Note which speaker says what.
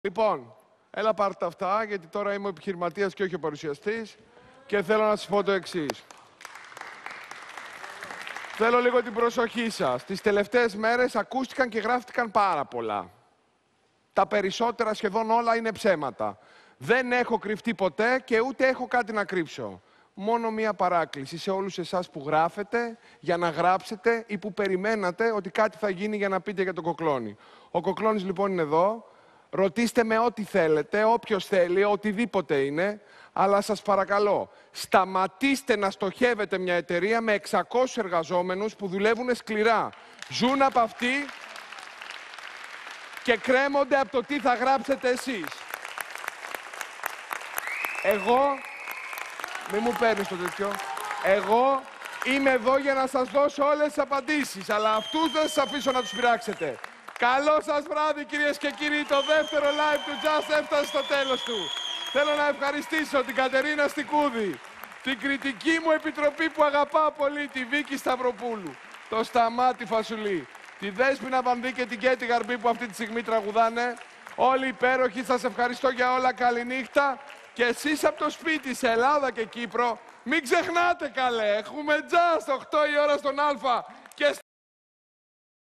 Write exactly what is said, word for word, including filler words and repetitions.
Speaker 1: Λοιπόν, έλα πάρτε τα αυτά, γιατί τώρα είμαι ο επιχειρηματίας και όχι ο παρουσιαστής και θέλω να σας πω το εξής. Θέλω λίγο την προσοχή σας. Τις τελευταίες μέρες ακούστηκαν και γράφτηκαν πάρα πολλά. Τα περισσότερα, σχεδόν όλα, είναι ψέματα. Δεν έχω κρυφτεί ποτέ και ούτε έχω κάτι να κρύψω. Μόνο μία παράκληση σε όλους εσάς που γράφετε, για να γράψετε ή που περιμένατε ότι κάτι θα γίνει για να πείτε για τον Κοκλώνη. Ο Κοκλώνης λοιπόν είναι εδώ. Ρωτήστε με ό,τι θέλετε, όποιος θέλει, οτιδήποτε είναι. Αλλά σας παρακαλώ, σταματήστε να στοχεύετε μια εταιρεία με εξακόσιους εργαζόμενους που δουλεύουν σκληρά. Ζουν από αυτή και κρέμονται από το τι θα γράψετε εσείς. Εγώ, μη μου παίρνεις το τέτοιο, εγώ είμαι εδώ για να σας δώσω όλες τις απαντήσεις, αλλά αυτούς δεν σας αφήσω να τους πειράξετε. Καλό σας βράδυ, κυρίες και κύριοι. Το δεύτερο live του Just έφτασε στο τέλος του. Θέλω να ευχαριστήσω την Κατερίνα Στικούδη, την κριτική μου επιτροπή που αγαπάω πολύ, τη Βίκη Σταυροπούλου, το Σταμάτη Φασουλή, τη Δέσποινα Βανδύ και την Κέτη Γαρμπή που αυτή τη στιγμή τραγουδάνε. Όλοι υπέροχοι, σας ευχαριστώ για όλα. Καληνύχτα. Και εσείς από το σπίτι, σε Ελλάδα και Κύπρο, μην ξεχνάτε καλέ, έχουμε Just οκτώ η ώρα στον Α.